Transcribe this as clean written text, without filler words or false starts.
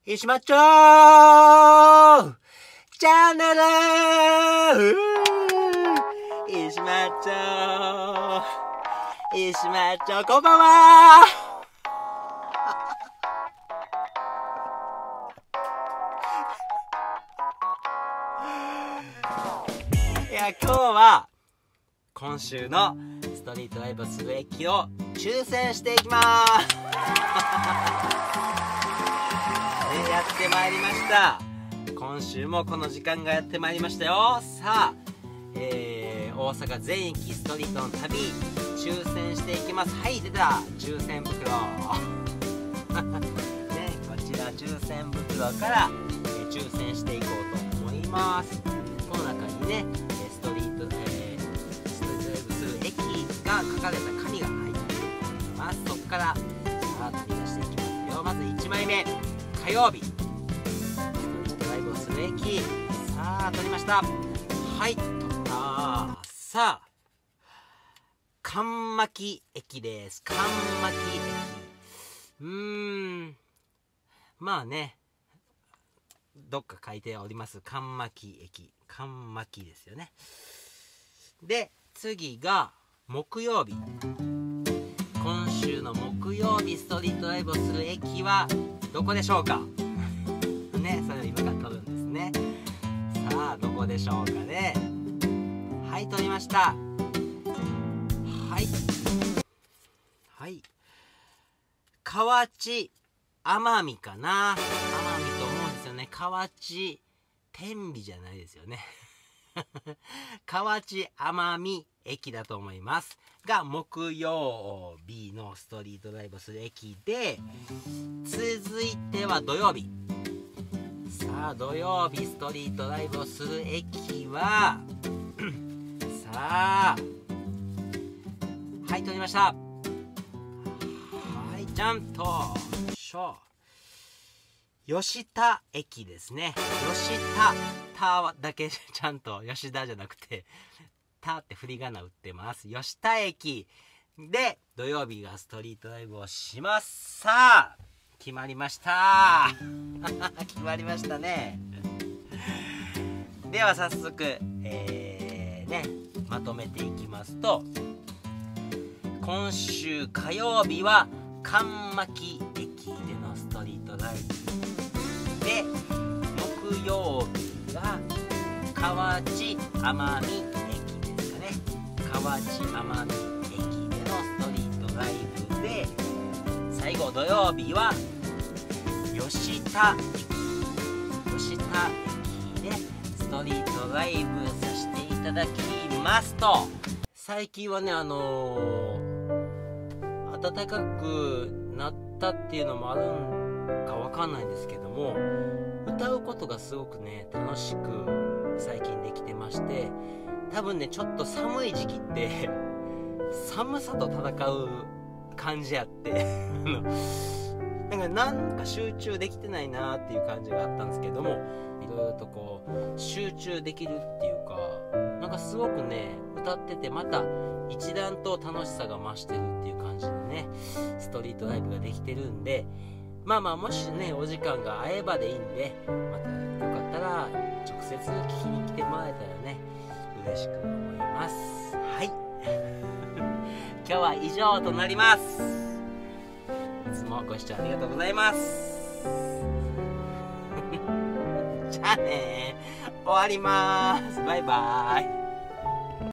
石マッチョチャンネル石マッチョ石マッチョこんばんは。いや、今日は今週のストリートライブする駅を抽選していきますやってまいりました。今週もこの時間がやってまいりましたよ。さあ、大阪全域ストリートの旅抽選していきます。はい、出た抽選袋ね、こちら抽選袋から、抽選していこうと思います。この中にねストリートライブする駅が書かれた紙が入っていると思います。そこからさあ取り出していきますよ。まず1枚目、火曜日ストリートライブをする駅。さあ取りました。はい、取った。さあ関牧駅です。関牧駅、まあね、どっか書いております。関牧駅、関牧ですよね。で次が木曜日。今週の木曜日ストリートライブをする駅はどこでしょうかね、それを今から取るんですね。さあどこでしょうかね。はい、取りました。はいはい、河内奄美かな。奄美と思うんですよね。河内天美じゃないですよね河内奄美駅だと思いますが、木曜日のストリートライブする駅で、続いては土曜日。さあ土曜日ストリートライブをする駅はさあはい、取りました。はい、ちゃんと吉田駅ですね。吉田だけちゃんと吉田じゃなくて田って振り仮名打ってます。吉田駅で土曜日がストリートライブをします。さあ決まりました決まりましたね。では早速まとめていきますと、今週火曜日は関牧駅でのストリートライブで、木曜日は河内奄美駅ですかね。河内奄美駅でのストリートライブで、最後土曜日は吉田駅でストリートライブさせていただきますと、最近はね暖かくなったっていうのもあるんかわかんないんですけども、歌うことがすごくね楽しく最近できてまして、多分ねちょっと寒い時期って寒さと戦う感じやってなんか集中できてないなっていう感じがあったんですけども、いろいろとこう集中できるっていうか、なんかすごくね歌っててまた一段と楽しさが増してるっていう感じのねストリートライブができてるんで、まあもしねお時間が合えばでいいんで、またよかったら直接聞きに来てもらえたらね嬉しく思います。はい今日は以上となります。いつもご視聴ありがとうございますじゃあね、終わります。バイバーイ。